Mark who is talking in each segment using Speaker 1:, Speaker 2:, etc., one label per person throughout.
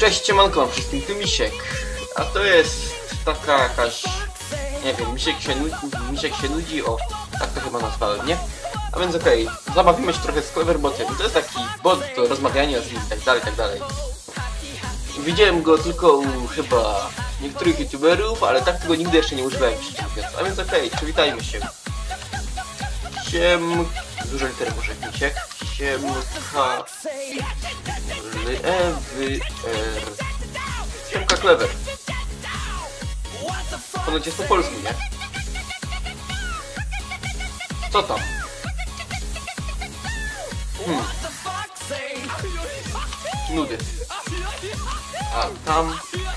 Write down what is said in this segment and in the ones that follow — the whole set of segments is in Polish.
Speaker 1: Cześć, siemanko wszystkim, tu Misiek. A to jest taka jakaś... Nie wiem, Misiek się nudzi, o, tak to chyba nazwałem, nie? A więc okej, zabawimy się trochę z Cleverbotem. To jest taki bot do rozmawiania z nim, tak dalej, tak dalej. Widziałem go tylko u chyba niektórych youtuberów, ale tak tego nigdy jeszcze nie używałem, szczerze mówiąc. A więc okej, przywitajmy się. Dużo liter może Misiek. Siemka... Siemka Clever. Ponoć jest po polsku, nie? Co tam? Nudy. A tam...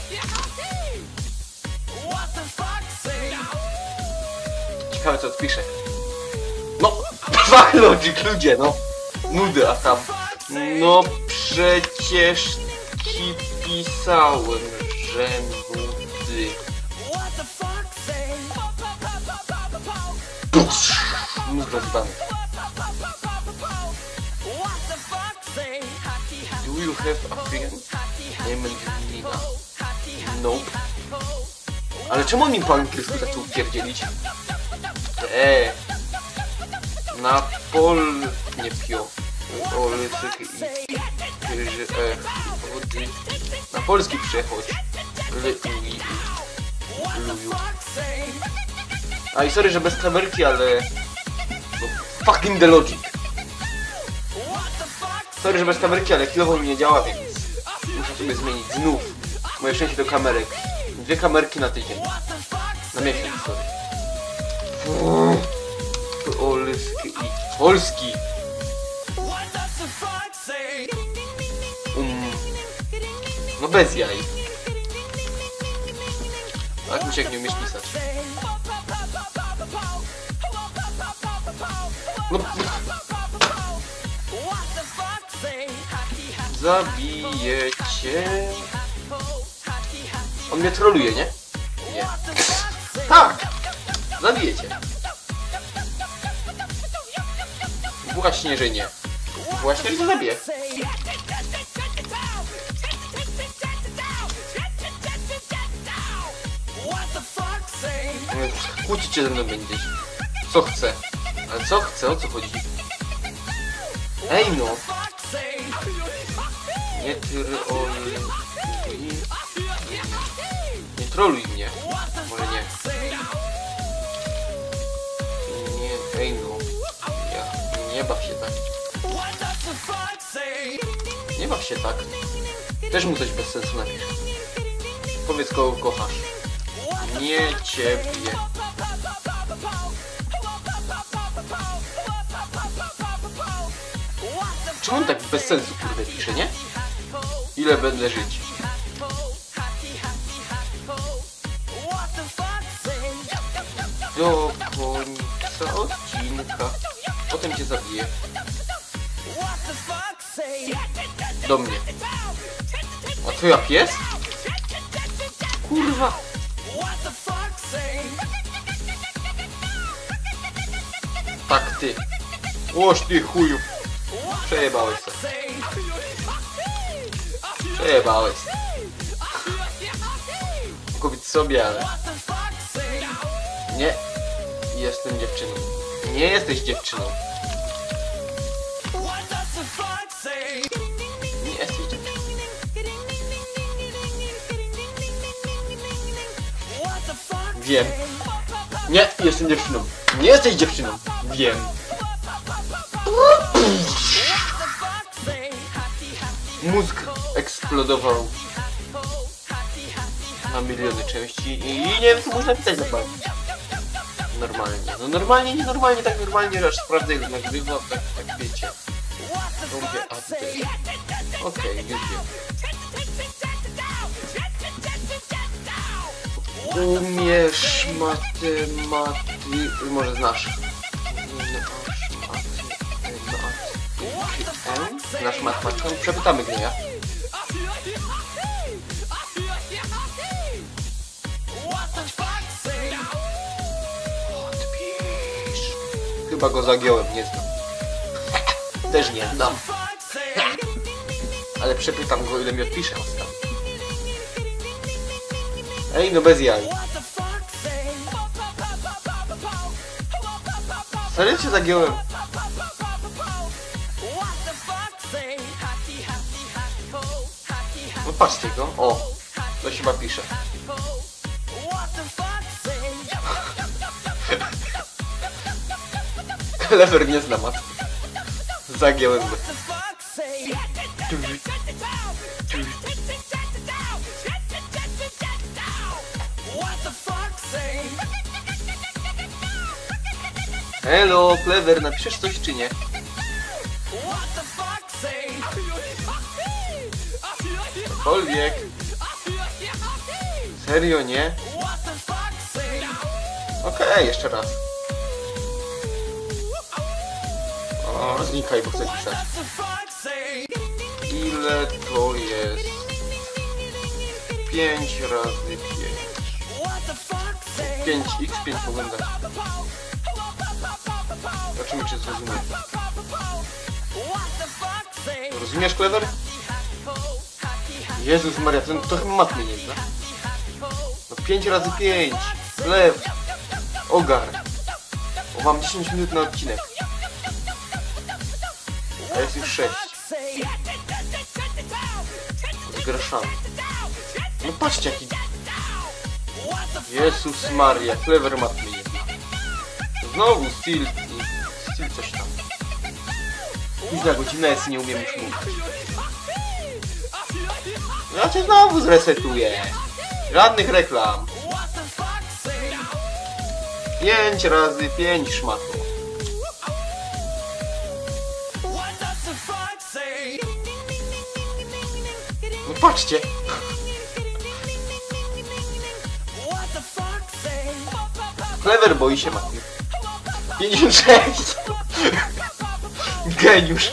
Speaker 1: Ciekawe co odpiszę. No! Fuck logic, ludzie, no! Nudy, a tam... No przecież ci pisałem, że nudy. Mózg rozbany. Do you have a friend named Nina? Nope. Ale czemu on mi po angielsku zaczął pierdzielić? Na nie pio. Na polski przechodź. A i sorry, że bez kamerki, ale... No, fucking the logic. Sorry, że bez kamerki, ale chwilowo mi nie działa, więc... Muszę sobie zmienić znów moje szczęście do kamerek. 2 kamerki na tydzień. Na miesiąc, sorry. Polski. No bez jaj. Tak Misiek nie umiesz pisać. No. Zabiję cię. On mnie troluje, nie? Nie. Tak! Zabiję cię. Właśnie, że nie. Właśnie, że zabiję. Kłócić się ze mną będziesz. Co chce? Ale co chce? O co chodzi? Ej no! Nie troluj. Nie troluj mnie. Może nie. Nie, ej no. Nie baw się tak. Nie baw się tak. Też mu coś bez sensu napisz. Powiedz kogo kochasz. Nie ciebie. Czemu on tak bez sensu kurde pisze, nie? Ile będę żyć? Do końca odcinka. Potem cię zabiję. Do mnie. A co ja pies? Kurwa. Tak ty. Łoż ty chuju. Przejebałeś się. Przejebałeś. Kupić sobie, ale... Nie. Jestem dziewczyną. Nie jesteś dziewczyną. Nie jesteś dziewczyną. Wiem. Nie, jestem dziewczyną. Nie jesteś dziewczyną. Wiem. Mózg eksplodował na miliony części i nie wiem co można pisać na bank. Normalnie. No normalnie, nienormalnie, tak normalnie, że aż sprawdzę ile nagrywa, tak wiecie. Robię update. Okej, już wiem. Umiesz może znasz. Znasz matematykę? Przepytamy gnieja. Odpisz. Chyba go zagiąłem, nie znam. Też nie znam. Ale przepytam go, ile mi odpisze ostatnio. Ej, no bez jaj. Serio cię zagiąłem? No patrzcie go. O, to się chyba pisze. Clever nie zna matki. Zagiąłem go. Hello, Clever, napiszesz coś czy nie? Cokolwiek. Serio, nie? Okej, jeszcze raz. O, znikaj, bo chcę pisać. Ile to jest? 5 razy 5. 5x, 5 mogłem dać. Zobaczymy, czy zrozumiem. Rozumiesz, Clever? Jezus Maria, to chyba matmy nie zna. No 5 razy 5. Lew. Ogar. O, mam 10 minut na odcinek. A jest już 6. Zgraszamy. No patrzcie jaki... Jezus Maria, Clever matmy nie zna. Znowu Steel coś tam. Późna godzina jest, nie umiem już mówić. Ja cię znowu zresetuję. Żadnych reklam. 5 razy 5 szmato. No patrzcie. Clever boi się matki. 56. Geniusz.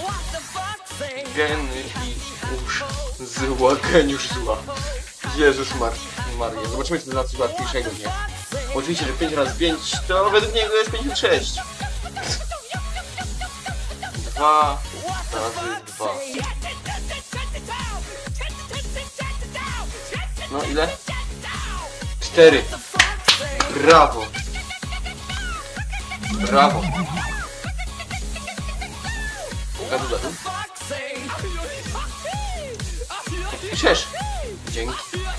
Speaker 1: Geniusz zła, geniusz zła. Jezus Maria. Zobaczymy, co to znaczy łatwiejszego, nie? Oczywiście, że 5 razy 5 to według niego jest 56. 2 razy 2. No ile? 4. Brawo. Brawo. Gadu, gadu. Piszesz. Dzięki.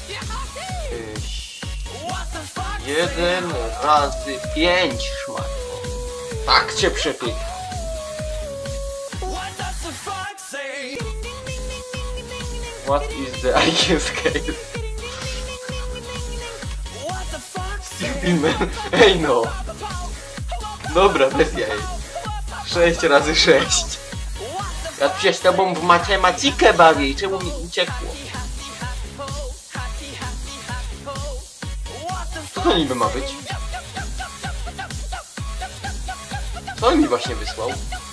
Speaker 1: 1 razy 5 szmat. Tak cię przepyta. What is the IQ scale? Stupid man. Ej no. Dobra, bez jaj. 6 razy 6. Ja tu się z tobą w matematykę bawię i czemu mi uciekło? Co to niby ma być? Co on mi właśnie wysłał?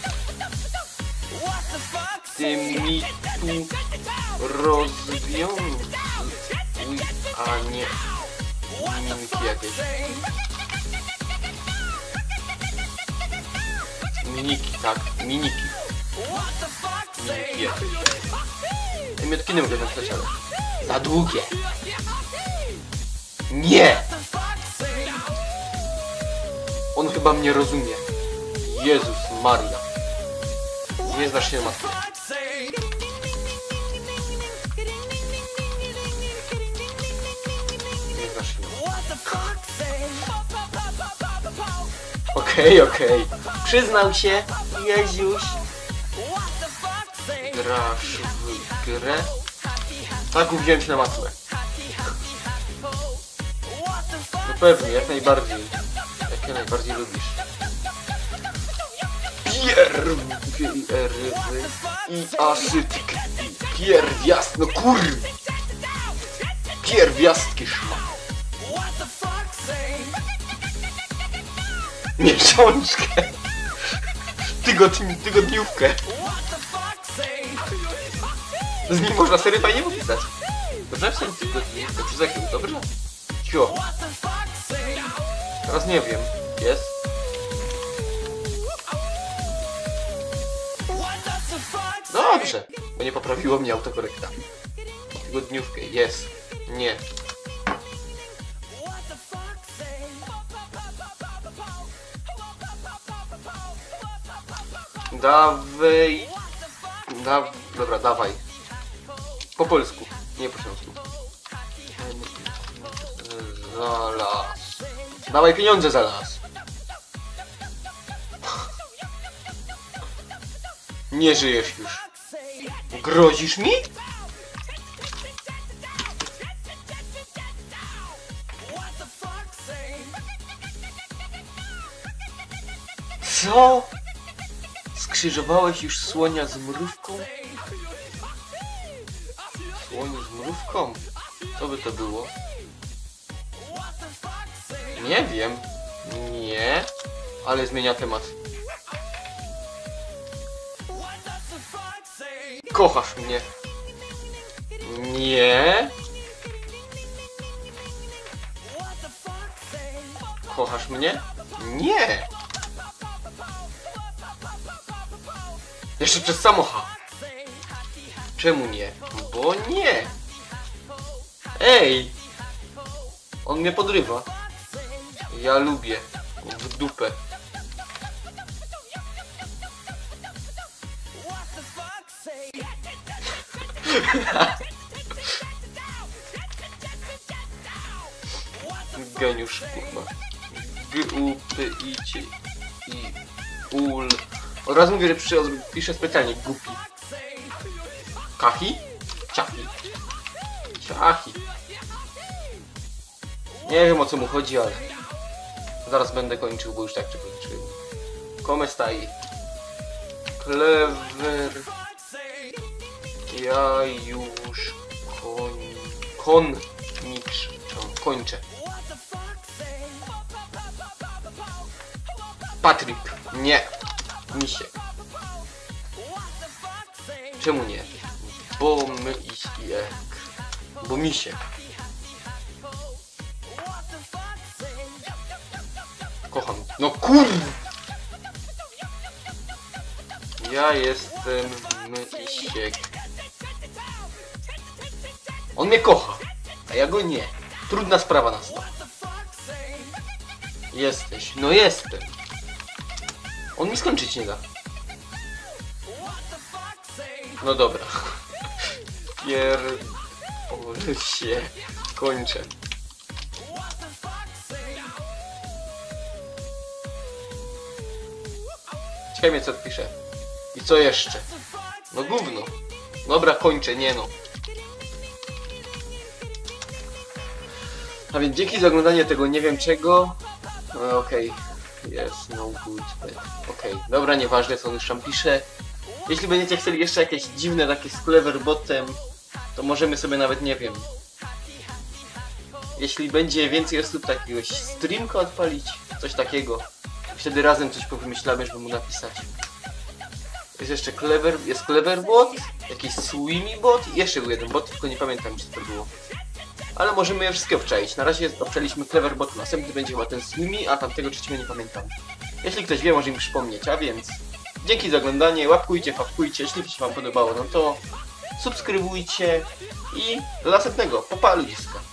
Speaker 1: Ty mi tu rozwiązuj, a nie miniki jakieś. Miniki, tak, miniki. Miniki jakieś. Ja miotki nie mogę napisać, ale... Za długie. Nie! On chyba mnie rozumie. Jezus Maria. Nie znasz się na matkę. Nie znasz się na matkę. Okej. Przyznał się, Jeziuś. Grasz w grę? Tak, uwziąłem się na matłę. No pewnie, jak najbardziej. Jakie najbardziej lubisz? Pierwy i asytki. Pierwiast, no kurw! Pierwiastki szma. Miesiączkę. Tygodniówkę. Z nim można serio fajnie popisać. Dobrze? W sensie tygodniówkę. Przez jakiego? Dobrze? Cio. Teraz nie wiem. Jest? Dobrze. Bo nie poprawiło mnie autokorekta. Tygodniówkę. Jest. Nie. Dawaj. Dobra, dawaj. Po polsku, nie po śląsku. Za las. Dawaj pieniądze za las. Nie żyjesz już. Grozisz mi? Co? Skrzyżowałeś już słonia z mrówką? Słoń z mrówką? Co by to było? Nie wiem. Nie. Ale zmienia temat. Kochasz mnie. Nie. Kochasz mnie? Nie. Jeszcze przez samochód. Czemu nie? Bo nie. Ej. On mnie podrywa. Ja lubię. W dupę. Geniusz, kurwa. G-U-P-I-C i ul. Od razu mówię, że piszę specjalnie głupi. Kachi? Ciachi. Ciachi. Nie wiem, o co mu chodzi, ale zaraz będę kończył, bo już tak czy kończyłem. Come stai? Clever. Ja już kończę. Patryk. Nie. Misiek. Czemu nie? Bo my jak. Bo misiek. Kocham. No kur... Ja jestem misiek. On mnie kocha, a ja go nie. Trudna sprawa nastała. Jesteś. No jestem. On mi skończyć nie da. No dobra. Pierdolę się. Kończę. Ciekawe mnie co odpiszę. I co jeszcze? No gówno. Dobra, kończę, nie no. A więc dzięki za oglądanie tego nie wiem czego. No, okej. Yes, no good. Okej, dobra, nieważne co on już tam pisze. Jeśli będziecie chcieli jeszcze jakieś dziwne takie z Cleverbotem, to możemy sobie nawet, nie wiem. Jeśli będzie więcej osób, takiegoś streamka odpalić, coś takiego. Wtedy razem coś powymyślamy, żeby mu napisać. Jest jeszcze jest Cleverbot, jakiś Swimmybot i jeszcze był jeden bot, tylko nie pamiętam gdzie to było. Ale możemy je wszystkie obczaić. Na razie obczaliśmy Cleverbot, następny będzie chyba ten Swimmy, a tamtego trzeciego nie pamiętam. Jeśli ktoś wie, może mi przypomnieć, a więc dzięki za oglądanie, łapkujcie, fapkujcie, jeśli się wam podobało, no to subskrybujcie i do następnego. Pa, ludziska.